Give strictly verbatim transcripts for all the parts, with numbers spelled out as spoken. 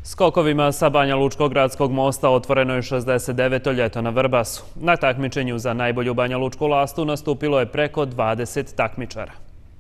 Skokovima sa Banja Lučkog gradskog mosta otvoreno je šezdeset deveto ljeto na Vrbasu. Na takmičenju za najbolju Banja Lučku lastu nastupilo je preko dvadeset takmičara.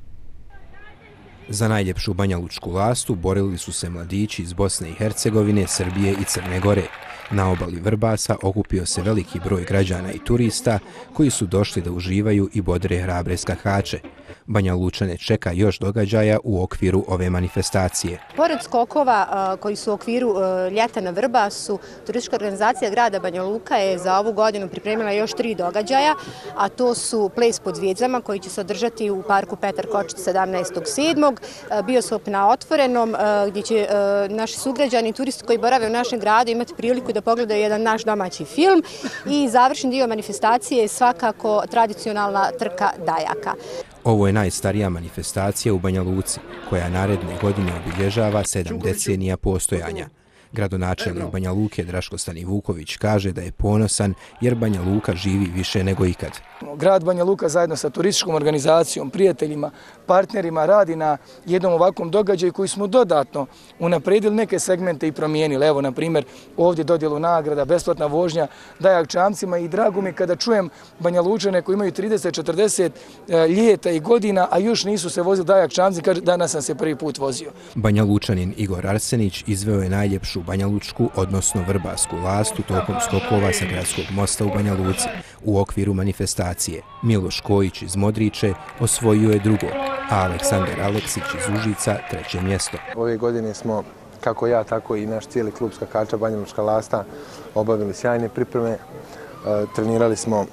Za najljepšu Banja Lučku lastu borili su se mladići iz Bosne i Hercegovine, Srbije i Crne Gore. Na obali Vrbasa okupio se veliki broj građana i turista koji su došli da uživaju i bodre hrabre skakače. Banja Lučane čeka još događaja u okviru ove manifestacije. Pored skokova koji su u okviru ljeta na Vrbasu, turistička organizacija grada Banja Luka je za ovu godinu pripremila još tri događaja, a to su ples pod zvijezdama koji će se održati u parku Petar Kočić sedamnaestog sedmog Bioskop na otvorenom gdje će naši sugrađani i turisti koji borave u našem gradu imati priliku da pogledaju jedan naš domaći film i završni dio manifestacije je svakako tradicionalna trka dajaka. Ovo je najstarija manifestacija u Banja Luci, koja naredne godine obilježava sedam decenija postojanja. Gradonačelnik Banja Luke Draško Stanivuković kaže da je ponosan jer Banja Luka živi više nego ikad. Grad Banja Luka zajedno sa turističkom organizacijom, prijateljima, partnerima radi na jednom ovakvom događaju koji smo dodatno unapredili neke segmente i promijenili. Evo, na primjer, ovdje dodjelu nagrada, besplatna vožnja dajak čamcima i drago mi kada čujem Banja Lučane koji imaju trideset četrdeset ljeta i godina, a još nisu se vozili dajak čamci, kaže danas sam se prvi put vozio. Banja Lučanin Igor Arsenić izveo je najljepšu Banja Lučku, odnosno Vrbasku lastu tokom skokova sa gradskog mosta u Banja Luci u okviru manifestacije. Miloš Kojić iz Modriče osvojio je drugo, a Aleksandar Aleksić iz Užica treće mjesto. Ove godine smo, kako ja, tako i naš cijeli klub skakača Banja Lučka lasta, obavili sjajne pripreme. Trenirali smo,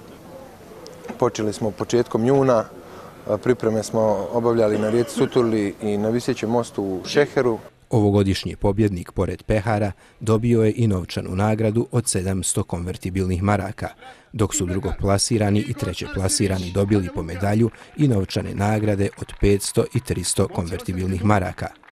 počeli smo početkom juna, pripreme smo obavljali na rijeci Suturli i na visećem mostu u Šeheru. Ovogodišnji pobjednik, pored pehara, dobio je i novčanu nagradu od sedamsto konvertibilnih maraka, dok su drugoplasirani i trećeplasirani dobili po medalju i novčane nagrade od petsto i tristo konvertibilnih maraka.